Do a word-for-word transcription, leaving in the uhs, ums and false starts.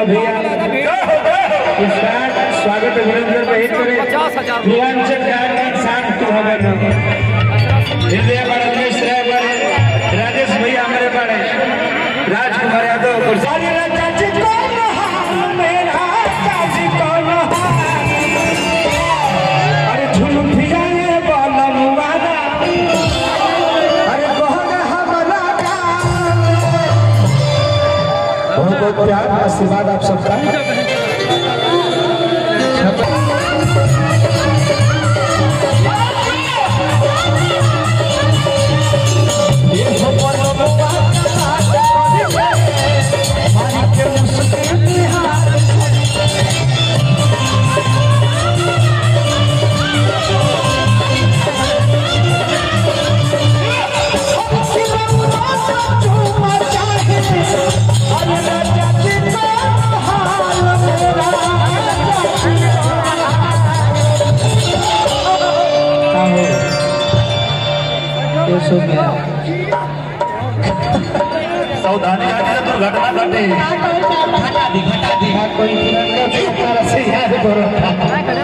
भैया स्वागत अभिनंदन रहित करे पूर्वांचल गायक शांत भवन हृदय बड़े मिश्रा बड़े राजेश भैया हमारे बड़े राजकुमार यादव गुरसारी चाची कौन मेरा चाची कौन अरे झुलुठिया ये बालम वाला अरे कौन हमारा बहुत बहुत प्यार आशीर्वाद आप सबका सावधानी दुर्घटना घटे घटा दी घटा दी कोई से याद करो।